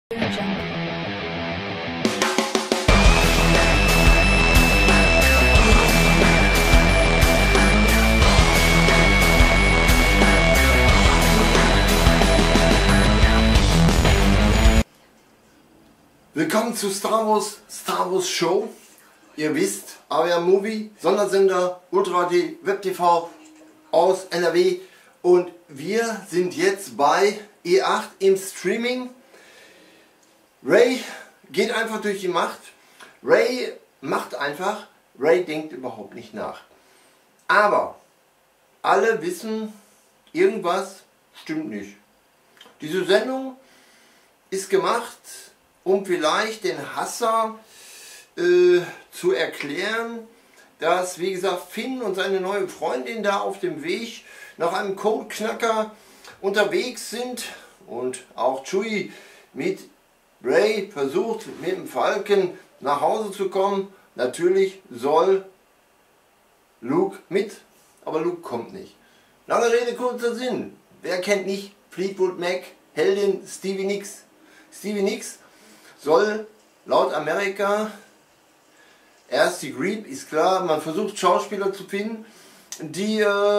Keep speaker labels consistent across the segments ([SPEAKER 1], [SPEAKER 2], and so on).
[SPEAKER 1] Willkommen zu Star Wars Show. Ihr wisst, AWR Movie, Sondersender, Ultra HD, Web TV aus NRW. Und wir sind jetzt bei E8 im Streaming. Rey geht einfach durch die Macht. Rey macht einfach. Rey denkt überhaupt nicht nach. Aber alle wissen, irgendwas stimmt nicht. Diese Sendung ist gemacht, um vielleicht den Hasser zu erklären, dass, wie gesagt, Finn und seine neue Freundin da auf dem Weg nach einem Codeknacker unterwegs sind und auch Chewie mit Rey versucht, mit dem Falken nach Hause zu kommen. Natürlich soll Luke mit, aber Luke kommt nicht. Lange Rede, kurzer Sinn. Wer kennt nicht Fleetwood Mac, Heldin Stevie Nicks? Stevie Nicks soll laut Amerika erst die Greep, ist klar, man versucht Schauspieler zu finden, die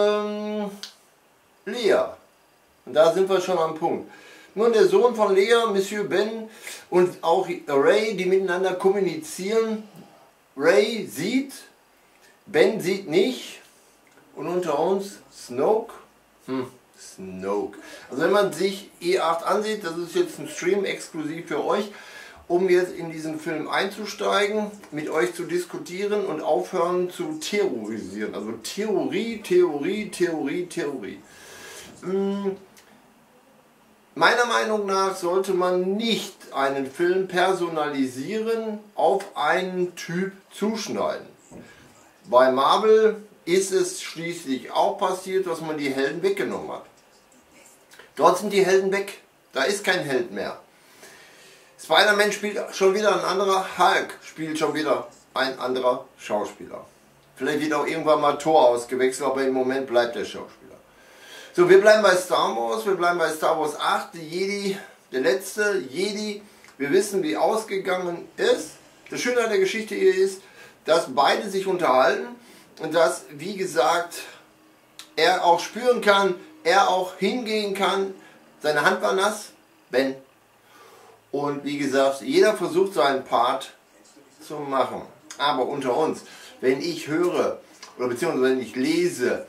[SPEAKER 1] Lea, und da sind wir schon am Punkt. Nun, der Sohn von Lea, Monsieur Ben, und auch Rey, die miteinander kommunizieren. Rey sieht, Ben sieht nicht, und unter uns Snoke. Snoke. Also wenn man sich E8 ansieht, das ist jetzt ein Stream exklusiv für euch, um jetzt in diesen Film einzusteigen, mit euch zu diskutieren und aufhören zu terrorisieren. Also Theorie. Meiner Meinung nach sollte man nicht einen Film personalisieren, auf einen Typ zuschneiden. Bei Marvel ist es schließlich auch passiert, dass man die Helden weggenommen hat. Dort sind die Helden weg, da ist kein Held mehr. Spider-Man spielt schon wieder ein anderer, Hulk spielt schon wieder ein anderer Schauspieler. Vielleicht wird auch irgendwann mal Thor ausgewechselt, aber im Moment bleibt der Schauspieler. So, wir bleiben bei Star Wars, wir bleiben bei Star Wars 8, die Jedi, der letzte Jedi. Wir wissen, wie ausgegangen ist. Das Schöne an der Geschichte hier ist, dass beide sich unterhalten und dass, wie gesagt, er auch spüren kann, er auch hingehen kann. Seine Hand war nass, Ben. Und wie gesagt, jeder versucht seinen Part zu machen. Aber unter uns, wenn ich höre, oder beziehungsweise wenn ich lese,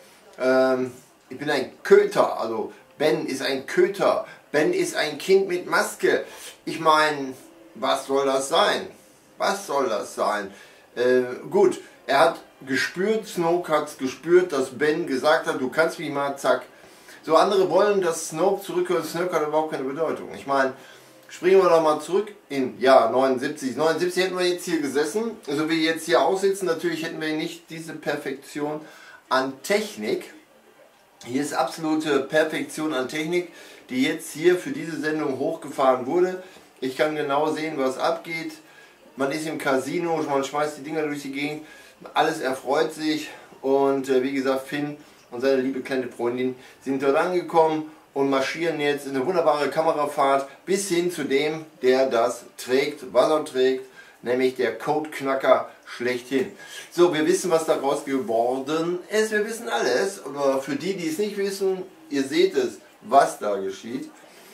[SPEAKER 1] ich bin ein Köter, also Ben ist ein Köter, Ben ist ein Kind mit Maske. Ich meine, was soll das sein? Was soll das sein? Gut, er hat gespürt, Snoke hat es gespürt, dass Ben gesagt hat, du kannst mich mal, zack. So, andere wollen, dass Snoke zurückhört. Snoke hat überhaupt keine Bedeutung. Ich meine, springen wir doch mal zurück in Jahr 79. 79 hätten wir jetzt hier gesessen, so wie wir jetzt hier aussitzen. Natürlich hätten wir nicht diese Perfektion an Technik. Hier ist absolute Perfektion an Technik, die jetzt hier für diese Sendung hochgefahren wurde. Ich kann genau sehen, was abgeht. Man ist im Casino, man schmeißt die Dinger durch die Gegend. Alles erfreut sich und wie gesagt, Finn und seine liebe kleine Freundin sind dort angekommen und marschieren jetzt in eine wunderbare Kamerafahrt bis hin zu dem, der das trägt, was er trägt, nämlich der Codeknacker schlechthin. So, wir wissen, was daraus geworden ist, wir wissen alles, aber für die, die es nicht wissen, ihr seht es, was da geschieht.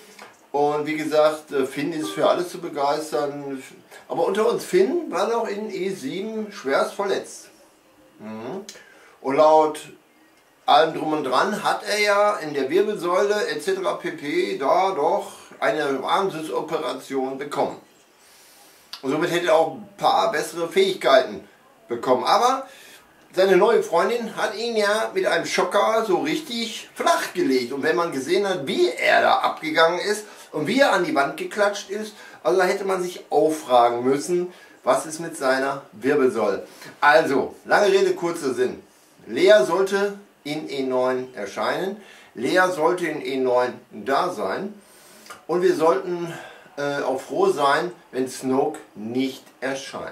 [SPEAKER 1] Und wie gesagt, Finn ist für alles zu begeistern, aber unter uns, Finn war noch in E7 schwerst verletzt. Und laut allem drum und dran hat er ja in der Wirbelsäule etc. pp. Da doch eine Wahnsinnsoperation bekommen. Und somit hätte er auch ein paar bessere Fähigkeiten bekommen. Aber seine neue Freundin hat ihn ja mit einem Schocker so richtig flach gelegt. Und wenn man gesehen hat, wie er da abgegangen ist und wie er an die Wand geklatscht ist, also da hätte man sich auch fragen müssen, was ist mit seiner Wirbelsäule. Also, lange Rede, kurzer Sinn. Lea sollte in E9 erscheinen. Lea sollte in E9 da sein. Und wir sollten auch froh sein, wenn Snoke nicht erscheint.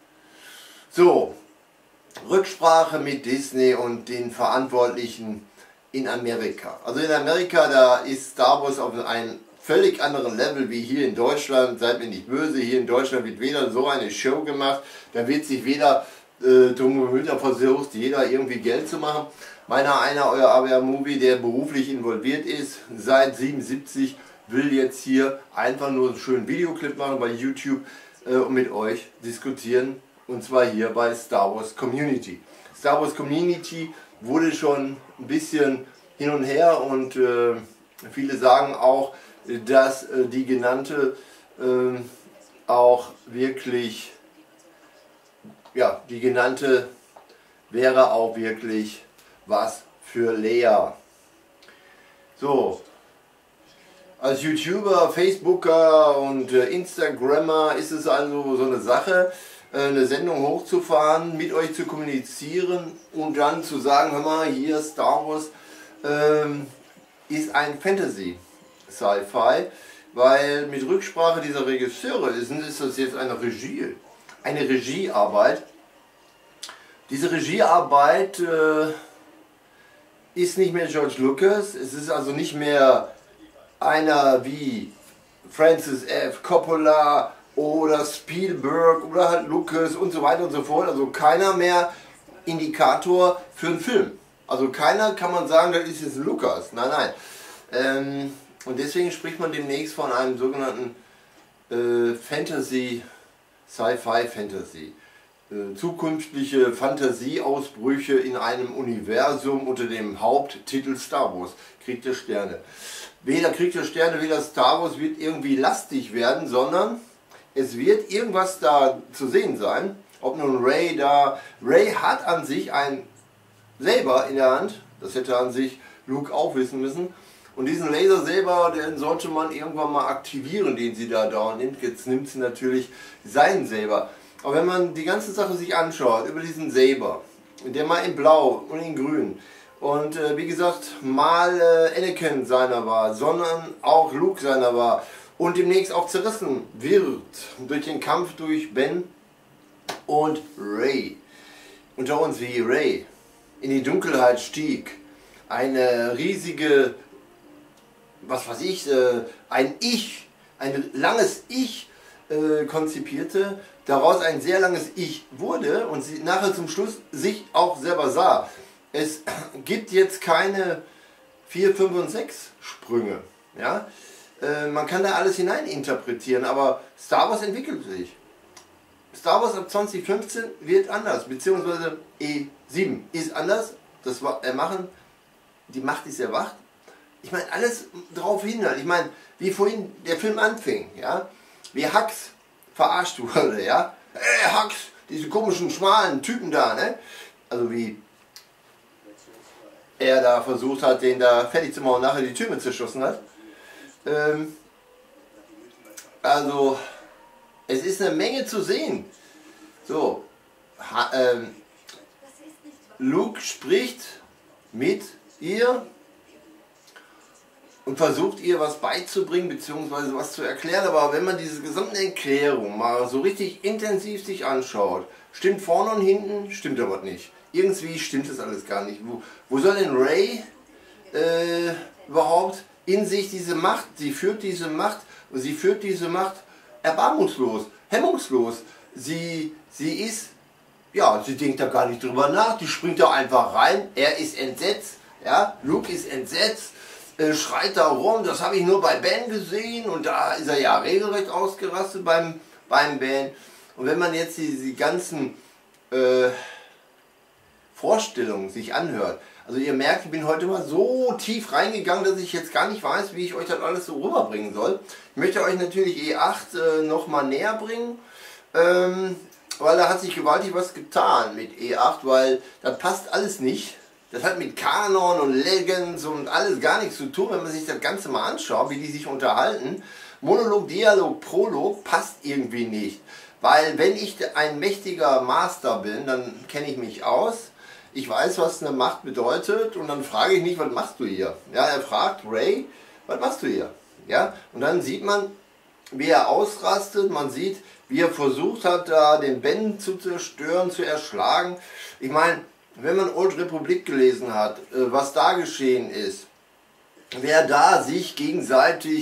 [SPEAKER 1] So, Rücksprache mit Disney und den Verantwortlichen in Amerika. Also in Amerika, da ist Star Wars auf ein völlig anderen Level wie hier in Deutschland. Seid mir nicht böse, hier in Deutschland wird weder so eine Show gemacht, da wird sich weder drum bemüht, da versucht jeder irgendwie Geld zu machen. Einer, euer AWR-Movie, der beruflich involviert ist, seit 77, will jetzt hier einfach nur einen schönen Videoclip machen bei YouTube und mit euch diskutieren. Und zwar hier bei Star Wars Community. Star Wars Community wurde schon ein bisschen hin und her und viele sagen auch, dass die genannte auch wirklich, ja, die genannte wäre auch wirklich was für Leia. So, als YouTuber, Facebooker und Instagrammer ist es also so eine Sache, eine Sendung hochzufahren, mit euch zu kommunizieren und dann zu sagen, hör mal, hier Star Wars ist ein Fantasy Sci-Fi, weil mit Rücksprache dieser Regisseure ist das jetzt eine Regiearbeit. Diese Regiearbeit ist nicht mehr George Lucas, es ist also nicht mehr einer wie Francis F. Coppola oder Spielberg oder halt Lucas und so weiter und so fort, also keiner mehr Indikator für einen Film. Also keiner kann man sagen, das ist jetzt Lucas, nein, nein. Und deswegen spricht man demnächst von einem sogenannten Fantasy, Sci-Fi Fantasy. Zukünftige Fantasieausbrüche in einem Universum unter dem Haupttitel Star Wars, Krieg der Sterne. Weder Krieg der Sterne, weder Star Wars wird irgendwie lastig werden, sondern es wird irgendwas da zu sehen sein. Ob nun Rey da, Rey hat an sich ein Saber in der Hand, das hätte an sich Luke auch wissen müssen. Und diesen Lasersaber, den sollte man irgendwann mal aktivieren, den sie da nimmt. Jetzt nimmt sie natürlich seinen Saber. Aber wenn man die ganze Sache sich anschaut, über diesen Saber, der mal in Blau und in Grün und wie gesagt, mal Anakin seiner war, sondern auch Luke seiner war und demnächst auch zerrissen wird durch den Kampf durch Ben und Rey. Unter uns wie Rey in die Dunkelheit stieg, eine riesige, was weiß ich, ein langes Ich konzipierte, daraus ein sehr langes Ich wurde und sie nachher zum Schluss sich auch selber sah. Es gibt jetzt keine 4, 5 und 6 Sprünge. Ja? Man kann da alles hineininterpretieren, aber Star Wars entwickelt sich. Star Wars ab 2015 wird anders, beziehungsweise E7 ist anders. Das war die Macht ist erwacht. Ich meine, alles darauf hindert. Ich meine, wie vorhin der Film anfing, ja, wie Hux verarscht wurde, ja. Hux, diese komischen, schmalen Typen da, ne? Also wie er da versucht hat, den da fertig zu machen und nachher die Türme zerschossen hat. Also, es ist eine Menge zu sehen. So, Luke spricht mit ihr und versucht ihr was beizubringen bzw. was zu erklären, aber wenn man diese gesamte Erklärung mal so richtig intensiv sich anschaut, stimmt vorne und hinten, stimmt aber nicht. Irgendwie stimmt das alles gar nicht. Wo soll denn Rey überhaupt in sich diese Macht, sie führt diese Macht und sie führt diese Macht erbarmungslos, hemmungslos. Sie ist, ja, sie denkt da gar nicht drüber nach, die springt da einfach rein, er ist entsetzt, ja, Luke ist entsetzt, schreit da rum, das habe ich nur bei Ben gesehen und da ist er ja regelrecht ausgerastet beim Ben. Und wenn man jetzt die ganzen Vorstellungen sich anhört, also ihr merkt, ich bin heute mal so tief reingegangen, dass ich jetzt gar nicht weiß, wie ich euch das alles so rüberbringen soll. Ich möchte euch natürlich E8 nochmal näher bringen, weil da hat sich gewaltig was getan mit E8, weil das passt alles nicht. Das hat mit Kanon und Legends und alles gar nichts zu tun, wenn man sich das Ganze mal anschaut, wie die sich unterhalten. Monolog, Dialog, Prolog passt irgendwie nicht. Weil wenn ich ein mächtiger Master bin, dann kenne ich mich aus. Ich weiß, was eine Macht bedeutet und dann frage ich nicht, was machst du hier? Ja, er fragt Rey, was machst du hier? Ja, und dann sieht man, wie er ausrastet, man sieht, wie er versucht hat, da den Ben zu zerstören, zu erschlagen. Ich meine, wenn man Old Republic gelesen hat, was da geschehen ist, wer da sich gegenseitig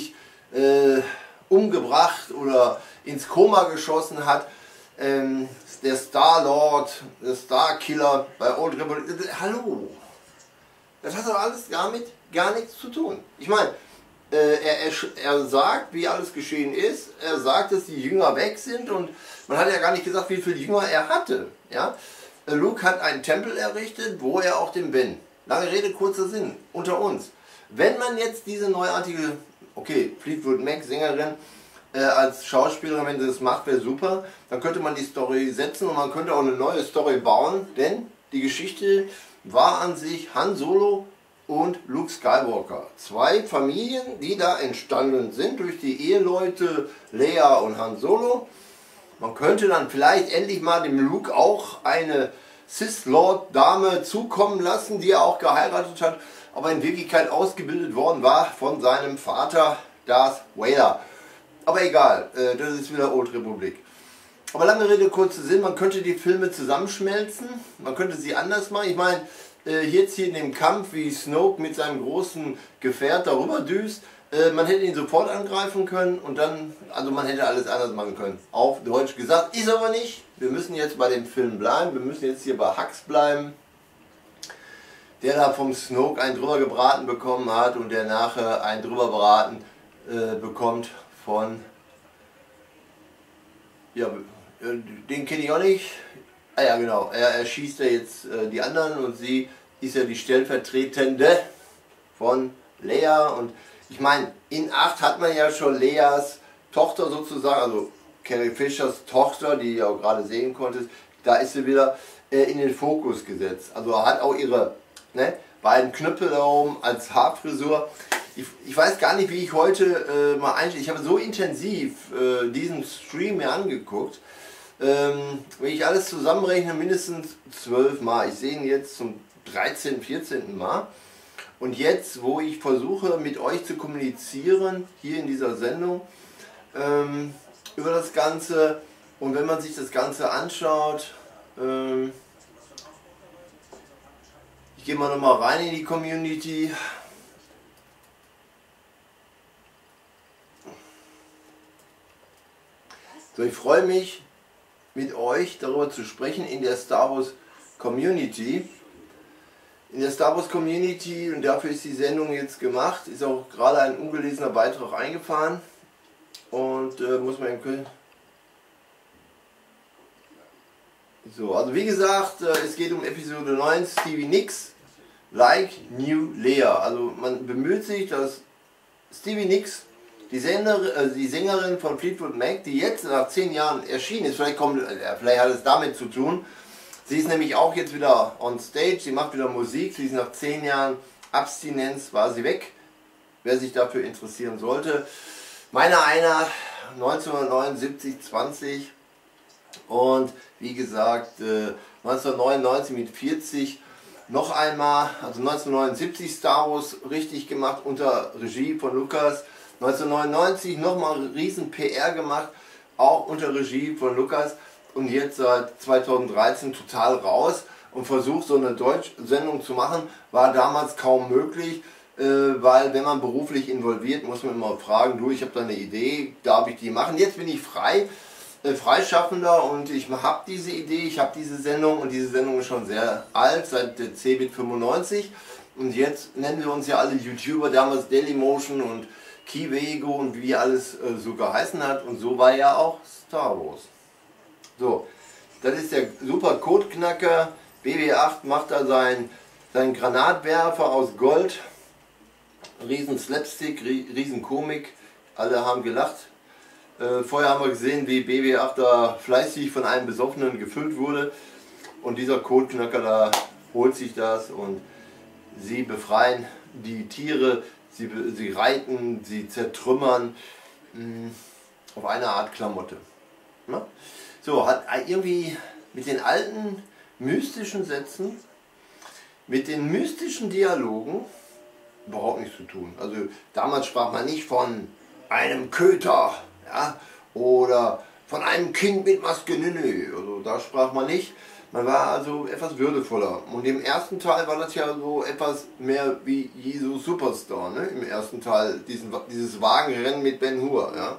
[SPEAKER 1] umgebracht oder ins Koma geschossen hat. Der Star-Lord, der Star-Killer bei Old Republic. Hallo! Das hat doch alles damit gar nichts zu tun. Ich meine, er sagt, wie alles geschehen ist. Er sagt, dass die Jünger weg sind und man hat ja gar nicht gesagt, wie viele Jünger er hatte. Ja? Luke hat einen Tempel errichtet, wo er auch den Ben. Lange Rede, kurzer Sinn, unter uns. Wenn man jetzt diese neuartige, okay, Fleetwood Mac, Sängerin, als Schauspielerin, wenn sie das macht, wäre super, dann könnte man die Story setzen und man könnte auch eine neue Story bauen, denn die Geschichte war an sich Han Solo und Luke Skywalker. Zwei Familien, die da entstanden sind durch die Eheleute Leia und Han Solo. Man könnte dann vielleicht endlich mal dem Luke auch eine Sith-Lord-Dame zukommen lassen, die er auch geheiratet hat, aber in Wirklichkeit ausgebildet worden war von seinem Vater Darth Vader. Aber egal, das ist wieder Old Republic. Aber lange Rede, kurzer Sinn, man könnte die Filme zusammenschmelzen, man könnte sie anders machen. Ich meine, jetzt hier in dem Kampf, wie Snoke mit seinem großen Gefährt darüber düst, man hätte ihn sofort angreifen können und dann, also man hätte alles anders machen können. Auf Deutsch gesagt, ist aber nicht. Wir müssen jetzt bei dem Film bleiben, wir müssen jetzt hier bei Hux bleiben, der da vom Snoke einen drüber gebraten bekommen hat und der nachher einen drüber braten bekommt von, ja, den kenne ich auch nicht. Ah ja, genau, er schießt ja jetzt die anderen und sie ist ja die Stellvertretende von Leia. Und ich meine, in 8 hat man ja schon Leias Tochter sozusagen, also Carrie Fishers Tochter, die ihr auch gerade sehen konntet, da ist sie wieder in den Fokus gesetzt. Also hat auch ihre beiden Knöpfe da oben als Haarfrisur. Ich weiß gar nicht, wie ich heute mal einsteige. Ich habe so intensiv diesen Stream mir angeguckt. Wenn ich alles zusammenrechne, mindestens 12 Mal. Ich sehe ihn jetzt zum 13., 14. Mal. Und jetzt, wo ich versuche, mit euch zu kommunizieren, hier in dieser Sendung, über das Ganze. Und wenn man sich das Ganze anschaut, ich gehe mal nochmal rein in die Community. So, ich freue mich, mit euch darüber zu sprechen in der Star Wars Community. In der Star Wars Community, und dafür ist die Sendung jetzt gemacht, ist auch gerade ein ungelesener Beitrag eingefahren. Und muss man eben... So, also wie gesagt, es geht um Episode 9, Stevie Nicks, Like New Leia. Also man bemüht sich, dass Stevie Nicks, die Sängerin von Fleetwood Mac, die jetzt nach 10 Jahren erschienen ist, vielleicht hat es damit zu tun, sie ist nämlich auch jetzt wieder on stage, sie macht wieder Musik, sie ist nach 10 Jahren Abstinenz, war sie weg, wer sich dafür interessieren sollte. Meiner einer, 1979, 20 und wie gesagt 1999 mit 40 noch einmal, also 1979 Star Wars richtig gemacht unter Regie von Lucas, 1999 nochmal riesen PR gemacht, auch unter Regie von Lucas und jetzt seit 2013 total raus und versucht so eine Deutsch-Sendung zu machen, war damals kaum möglich, weil wenn man beruflich involviert, muss man immer fragen, du, ich habe da eine Idee, darf ich die machen? Jetzt bin ich frei, Freischaffender und ich habe diese Idee, ich habe diese Sendung und diese Sendung ist schon sehr alt, seit der CeBIT 95 und jetzt nennen wir uns ja alle YouTuber, damals Dailymotion und Kiwego und wie alles so geheißen hat und so war ja auch Star Wars. So, das ist der super Codeknacker, BB-8 macht da seinen Granatwerfer aus Gold, riesen Slapstick, riesen Komik, alle haben gelacht. Vorher haben wir gesehen, wie BB-8 da fleißig von einem Besoffenen gefüllt wurde und dieser Codeknacker da holt sich das und sie befreien die Tiere, sie reiten, sie zertrümmern auf eine Art Klamotte. Ne? So, hat irgendwie mit den alten mystischen Sätzen, mit den mystischen Dialogen überhaupt nichts zu tun. Also damals sprach man nicht von einem Köter, ja, oder von einem Kind mit Maske, also da sprach man nicht. Man war also etwas würdevoller. Und im ersten Teil war das ja so etwas mehr wie Jesus Superstar, ne? Im ersten Teil, dieses Wagenrennen mit Ben Hur. Ja?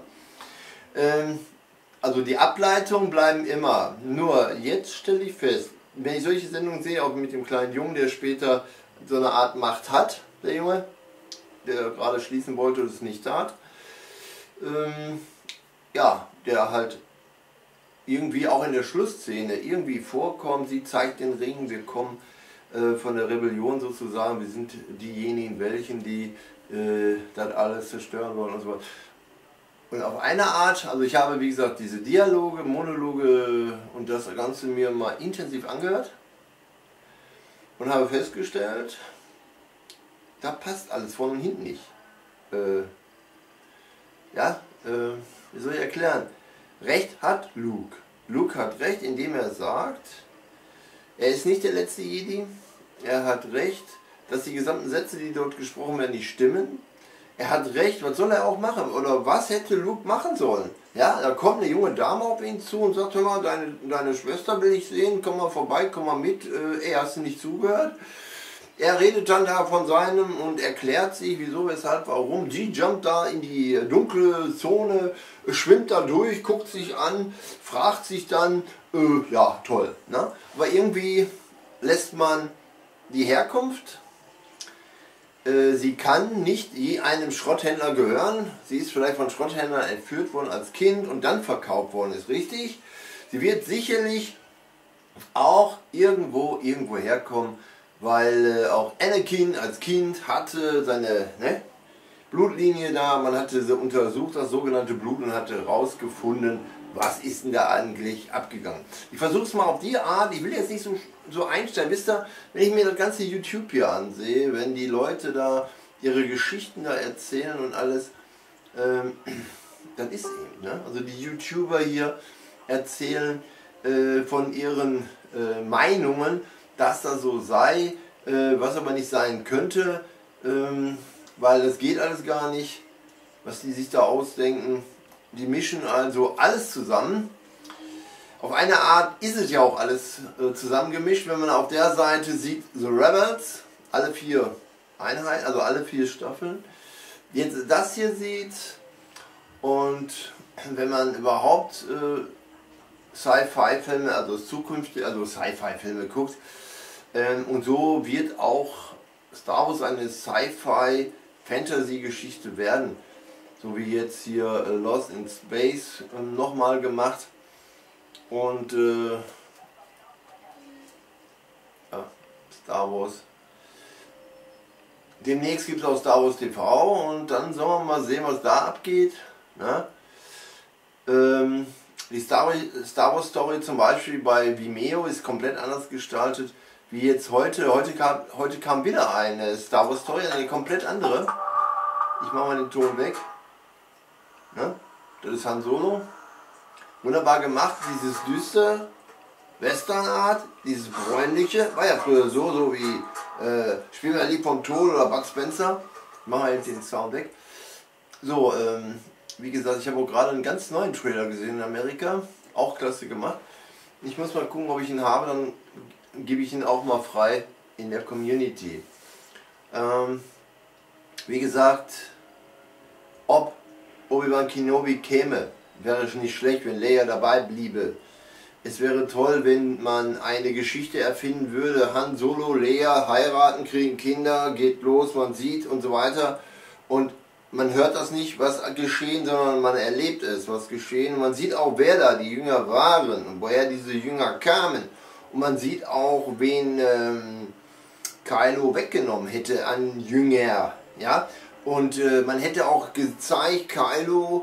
[SPEAKER 1] Also die Ableitungen bleiben immer. Nur jetzt stelle ich fest, wenn ich solche Sendungen sehe, auch mit dem kleinen Jungen, der später so eine Art Macht hat, der Junge, der gerade schließen wollte und es nicht tat, ja, der halt irgendwie auch in der Schlussszene irgendwie vorkommt. Sie zeigt den Ring, wir kommen von der Rebellion sozusagen, wir sind diejenigen, welchen die das alles zerstören wollen und so weiter. Und auf eine Art, also ich habe wie gesagt diese Dialoge, Monologe und das Ganze mir mal intensiv angehört und habe festgestellt, da passt alles vorne und hinten nicht. Wie soll ich erklären? Recht hat Luke. Luke hat recht, indem er sagt, er ist nicht der letzte Jedi. Er hat recht, dass die gesamten Sätze, die dort gesprochen werden, nicht stimmen. Er hat recht, was soll er auch machen? Oder was hätte Luke machen sollen? Ja, da kommt eine junge Dame auf ihn zu und sagt, hör mal, deine Schwester will ich sehen, komm mal vorbei, komm mal mit. Hast du nicht zugehört? Er redet dann da von seinem und erklärt sich, wieso, weshalb, warum. Sie jumpt da in die dunkle Zone, schwimmt da durch, guckt sich an, fragt sich dann, ja, toll. Ne? Aber irgendwie lässt man die Herkunft. Sie kann nicht je einem Schrotthändler gehören. Sie ist vielleicht von Schrotthändlern entführt worden als Kind und dann verkauft worden, ist richtig. Sie wird sicherlich auch irgendwo herkommen, weil auch Anakin als Kind hatte seine Blutlinie da, man hatte sie untersucht, das sogenannte Blut, und hatte herausgefunden, was ist denn da eigentlich abgegangen. Ich versuche es mal auf die Art, ich will jetzt nicht so einstellen, wisst ihr, wenn ich mir das ganze YouTube hier ansehe, wenn die Leute da ihre Geschichten da erzählen und alles, dann ist eben, ne? Also die YouTuber hier erzählen von ihren Meinungen, dass das so sei, was aber nicht sein könnte, weil das geht alles gar nicht, was die sich da ausdenken. Die mischen also alles zusammen. Auf eine Art ist es ja auch alles zusammengemischt, wenn man auf der Seite sieht The Rebels, alle 4 Einheiten, also alle 4 Staffeln. Jetzt das hier sieht und wenn man überhaupt Sci-Fi-Filme, also Sci-Fi-Filme guckt, und so wird auch Star Wars eine Sci-Fi-Fantasy-Geschichte werden. So wie jetzt hier Lost in Space nochmal gemacht. Und ja, Star Wars. Demnächst gibt es auch Star Wars TV und dann sollen wir mal sehen, was da abgeht. Ne? Die Star Wars Story zum Beispiel bei Vimeo ist komplett anders gestaltet wie jetzt heute. Heute kam wieder eine Star Wars Story, eine komplett andere. Ich mache mal den Ton weg. Ne? Das ist Han Solo. Wunderbar gemacht, dieses düstere Westernart, dieses bräunliche, war ja früher so wie Spiel mir ein Lied vom Tod oder Bud Spencer. Machen wir jetzt den Sound weg. So, wie gesagt, ich habe auch gerade einen ganz neuen Trailer gesehen in Amerika, auch klasse gemacht. Ich muss mal gucken, ob ich ihn habe, dann gebe ich ihn auch mal frei in der Community. Wie gesagt, ob Obi-Wan Kenobi käme, wäre schon nicht schlecht, wenn Leia dabei bliebe. Es wäre toll, wenn man eine Geschichte erfinden würde, Han Solo, Leia heiraten, kriegen Kinder, geht los, man sieht und so weiter. Und man hört das nicht, was geschehen, sondern man erlebt es, was geschehen. Und man sieht auch, wer da die Jünger waren und woher diese Jünger kamen. Und man sieht auch, wen Kylo weggenommen hätte an Jünger. Ja? Und man hätte auch gezeigt, Kylo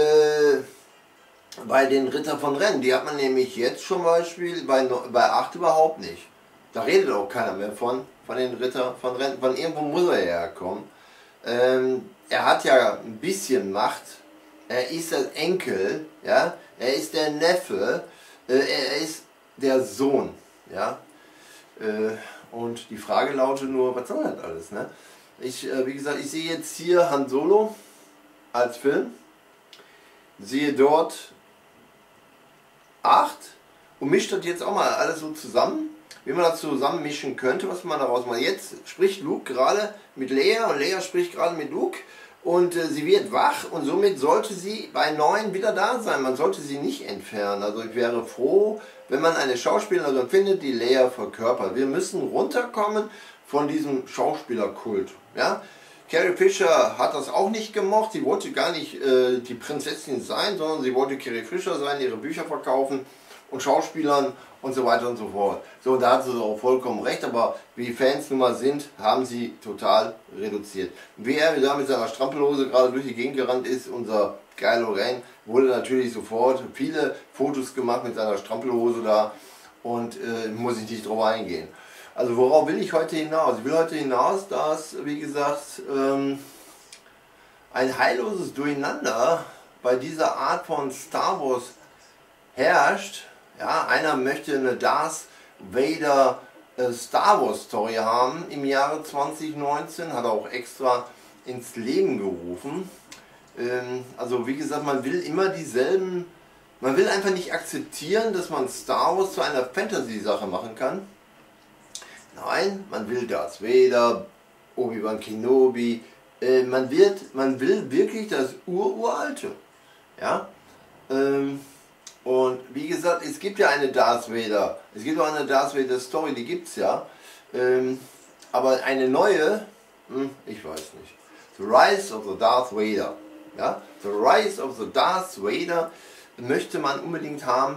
[SPEAKER 1] bei den Ritter von Ren. Die hat man nämlich jetzt zum Beispiel bei 8 überhaupt nicht. Da redet auch keiner mehr von den Ritter von Ren. Von irgendwo muss er herkommen. Er hat ja ein bisschen Macht. Er ist der Enkel, ja? Er ist der Neffe, er ist der Sohn. Ja? Und die Frage lautet nur, was soll das alles? Ne? Wie gesagt, ich sehe jetzt hier Han Solo als Film, sehe dort 8 und mischt das jetzt auch mal alles so zusammen, wie man das zusammen mischen könnte, was man daraus macht. Jetzt spricht Luke gerade mit Leia und Leia spricht gerade mit Luke und sie wird wach und somit sollte sie bei 9 wieder da sein. Man sollte sie nicht entfernen. Also ich wäre froh, wenn man eine Schauspielerin findet, die Leia verkörpert. Wir müssen runterkommen von diesem Schauspielerkult. Ja? Carrie Fisher hat das auch nicht gemocht. Sie wollte gar nicht die Prinzessin sein, sondern sie wollte Carrie Fisher sein, ihre Bücher verkaufen und Schauspielern und so weiter und so fort. So, da hat sie auch vollkommen recht, aber wie Fans nun mal sind, haben sie total reduziert. Wie er da mit seiner Strampelhose gerade durch die Gegend gerannt ist, unser Kylo Ren, wurde natürlich sofort viele Fotos gemacht mit seiner Strampelhose da und muss ich nicht drauf eingehen. Also worauf will ich heute hinaus? Ich will heute hinaus, dass, wie gesagt, ein heilloses Durcheinander bei dieser Art von Star Wars herrscht. Ja, einer möchte eine Darth Vader Star Wars Story haben im Jahre 2019, hat er auch extra ins Leben gerufen. Also wie gesagt, man will immer dieselben, man will einfach nicht akzeptieren, dass man Star Wars zu einer Fantasy-Sache machen kann. Nein, man will Darth Vader, Obi-Wan Kenobi, man will wirklich das Uralte. Ja? Und wie gesagt, es gibt ja eine Darth Vader, es gibt auch eine Darth Vader Story, die gibt es ja, aber eine neue, ich weiß nicht. The Rise of the Darth Vader, ja? The Rise of the Darth Vader möchte man unbedingt haben.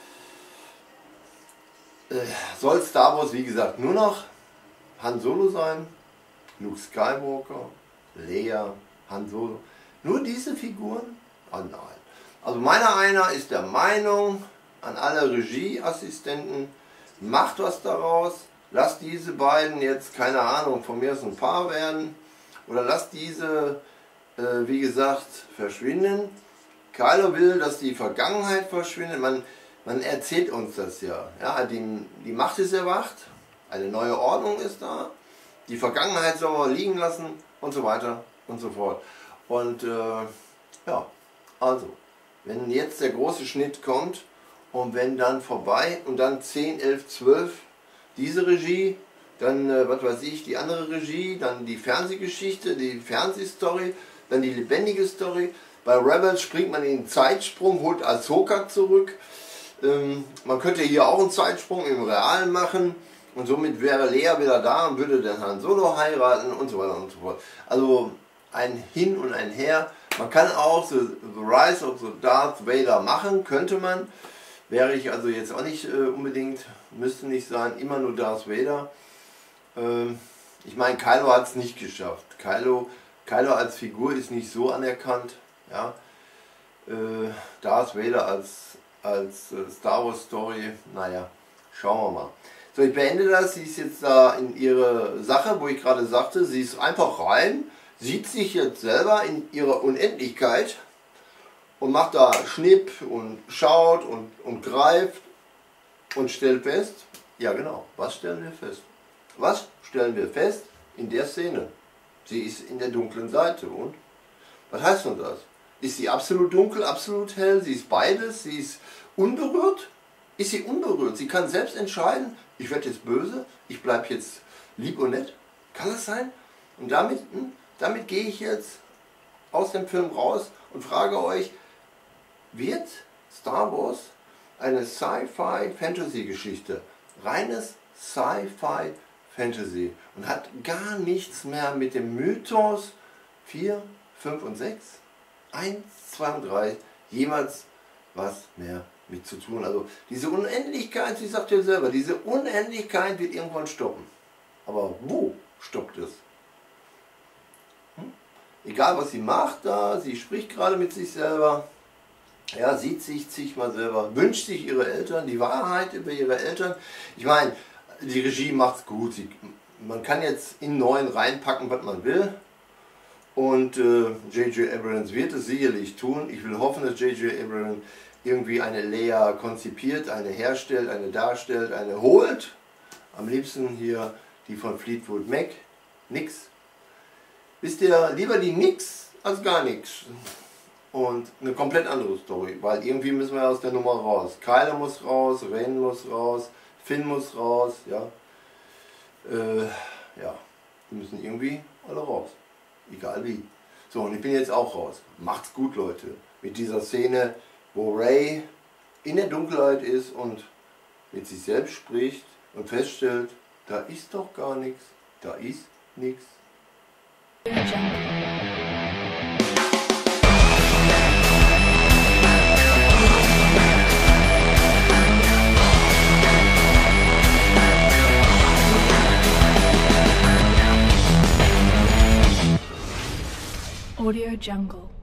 [SPEAKER 1] Soll Star Wars, wie gesagt, nur noch Han Solo sein, Luke Skywalker, Leia, Han Solo, nur diese Figuren? Oh nein. Also meiner einer ist der Meinung an alle Regieassistenten, macht was daraus, lasst diese beiden jetzt, keine Ahnung, von mir aus ein Paar werden oder lasst diese, wie gesagt, verschwinden. Kylo will, dass die Vergangenheit verschwindet, man erzählt uns das ja, ja, die Macht ist erwacht, eine neue Ordnung ist da, die Vergangenheit soll man liegen lassen und so weiter und so fort. Und ja, also. Wenn jetzt der große Schnitt kommt und wenn dann vorbei und dann 10, 11, 12 diese Regie, dann was weiß ich, die andere Regie, dann die Fernsehgeschichte, die Fernsehstory, dann die lebendige Story. Bei Rebels springt man in den Zeitsprung, holt Ahsoka zurück. Man könnte hier auch einen Zeitsprung im Realen machen und somit wäre Leia wieder da und würde dann Han Solo heiraten und so weiter und so fort. Also ein Hin und ein Her. Man kann auch The Rise of the Darth Vader machen, könnte man. Wäre ich also jetzt auch nicht unbedingt, müsste nicht sein, immer nur Darth Vader. Ich meine, Kylo hat es nicht geschafft. Kylo als Figur ist nicht so anerkannt. Ja? Darth Vader als Star Wars Story, naja, schauen wir mal. So, ich beende das. Sie ist jetzt da in ihre Sache, wo ich gerade sagte, sie ist einfach rein. Sieht sich jetzt selber in ihrer Unendlichkeit und macht da Schnipp und schaut und greift und stellt fest, ja genau, was stellen wir fest? Was stellen wir fest in der Szene? Sie ist in der dunklen Seite und was heißt denn das? Ist sie absolut dunkel, absolut hell? Sie ist beides, sie ist unberührt? Ist sie unberührt? Sie kann selbst entscheiden, ich werde jetzt böse, ich bleibe jetzt lieb und nett. Kann das sein? Und damit gehe ich jetzt aus dem Film raus und frage euch, wird Star Wars eine Sci-Fi-Fantasy-Geschichte? Reines Sci-Fi-Fantasy und hat gar nichts mehr mit dem Mythos 4, 5 und 6, 1, 2 und 3 jemals was mehr mit zu tun. Also diese Unendlichkeit, sie sagt ja selber, diese Unendlichkeit wird irgendwann stoppen. Aber wo stoppt es? Egal was sie macht da, sie spricht gerade mit sich selber, ja, sieht sich mal selber, wünscht sich ihre Eltern, die Wahrheit über ihre Eltern. Ich meine, die Regie macht's gut, man kann jetzt in 9 reinpacken, was man will. Und J.J. Abrams wird es sicherlich tun. Ich will hoffen, dass J.J. Abrams irgendwie eine Leia konzipiert, eine herstellt, eine darstellt, eine holt. Am liebsten hier die von Fleetwood Mac, nix. Wisst ihr, lieber die nix als gar nichts. und eine komplett andere Story, weil irgendwie müssen wir aus der Nummer raus. Kyler muss raus, Ren muss raus, Finn muss raus, ja. Ja, die müssen irgendwie alle raus, egal wie. So, und ich bin jetzt auch raus. Macht's gut, Leute, mit dieser Szene, wo Rey in der Dunkelheit ist und mit sich selbst spricht und feststellt, da ist doch gar nichts, da ist nichts.
[SPEAKER 2] Audio Jungle.